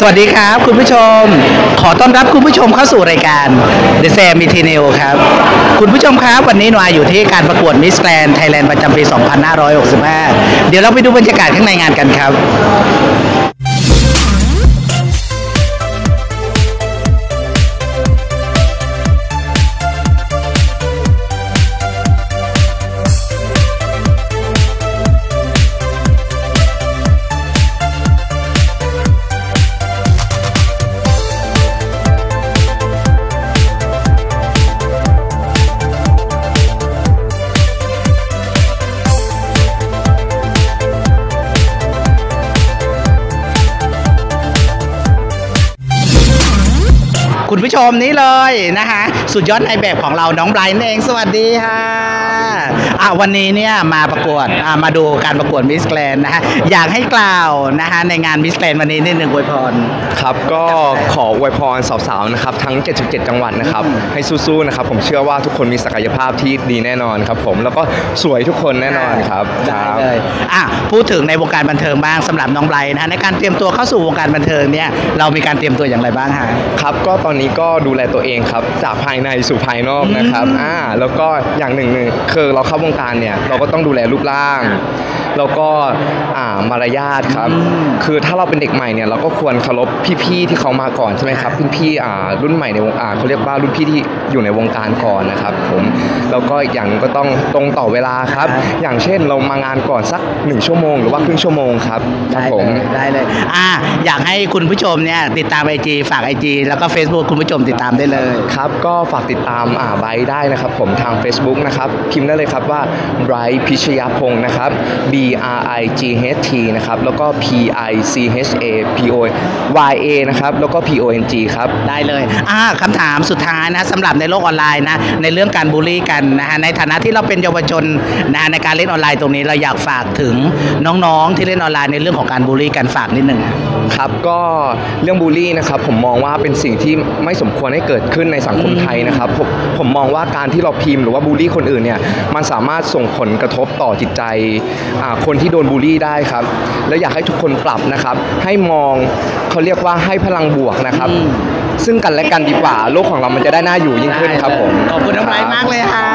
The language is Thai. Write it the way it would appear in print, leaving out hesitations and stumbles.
สวัสดีครับคุณผู้ชมขอต้อนรับคุณผู้ชมเข้าสู่รายการ The Sam e t e n i l ครับคุณผู้ชมครับวันนี้หนูอยู่ที่การประกวด Miss Grand Thailand ประจำปี 2565 เดี๋ยวเราไปดูบรรยากาศข้างในงานกันครับคุณผู้ชมนี้เลยนะคะสุดยอดในแบบของเราน้องไบรท์เองสวัสดีค่ะวันนี้เนี่ยมาประกวดมาดูการประกวดมิสแกรนด์นะฮะอยากให้กล่าวนะคะในงานมิสแกรนด์วันนี้นิดนึงอวยพรครับก็ขออวยพรสาวๆนะครับทั้ง77จังหวัดนะครับให้สู้ๆนะครับผมเชื่อว่าทุกคนมีศักยภาพที่ดีแน่นอนครับผมแล้วก็สวยทุกคนแน่นอนครับได้เลยพูดถึงในวงการบันเทิงบ้างสำหรับน้องไบรท์นะในการเตรียมตัวเข้าสู่วงการบันเทิงเนี่ยเรามีการเตรียมตัวอย่างไรบ้างฮะครับก็ตอนนี้ก็ดูแลตัวเองครับจากภายในสู่ภายนอกนะครับแล้วก็อย่างหนึ่งคือเราเข้าวงการเนี่ยเราก็ต้องดูแลรูปร่างแล้วก็มารยาทครับคือถ้าเราเป็นเด็กใหม่เนี่ยเราก็ควรเคารพพี่ๆที่เขามาก่อนใช่ไหมครับพี่รุ่นใหม่ในวงเขาเรียกว่ารุ่นพี่ที่อยู่ในวงการก่อนนะครับผมแล้วก็อย่างก็ต้องตรงต่อเวลาครับอย่างเช่นเรามางานก่อนสัก1ชั่วโมงหรือว่าครึ่งชั่วโมงครับได้เลยอยากให้คุณผู้ชมเนี่ยติดตาม IG ฝาก IG แล้วก็ Facebook คุณผู้ชมติดตามได้เลยครับก็ฝากติดตามไบรท์ได้นะครับผมทาง Facebook นะครับพิมพ์ได้เลยครับว่าไบรท์พิชยพงศ์นะครับ BRIGHT นะครับแล้วก็ PICHAPOYA นะครับแล้วก็ PONG ครับได้เลยคำถามสุดท้ายนะสำหรับในโลกออนไลน์นะในเรื่องการบูลลี่กันนะฮะในฐานะที่เราเป็นเยาวชนนะในการเล่นออนไลน์ตรงนี้เราอยากฝากถึงน้องๆที่เล่นออนไลน์ในเรื่องของการบูลลี่กันฝากนิดนึงครับก็เรื่องบูลลี่นะครับผมมองว่าเป็นสิ่งที่ไม่สมควรให้เกิดขึ้นในสังคมไทยนะครับผมมองว่าการที่เราพิมพ์หรือว่าบูลลี่คนอื่นเนี่ยมันสามารถส่งผลกระทบต่อจิตใจคนที่โดนบูลลี่ได้ครับแล้วอยากให้ทุกคนปรับนะครับให้มองเขาเรียกว่าให้พลังบวกนะครับซึ่งกันและกันดีกว่าโลกของเรามันจะได้น่าอยู่ยิ่งขึ้นครับผมขอบคุณน้องไบรท์มากเลยค่ะ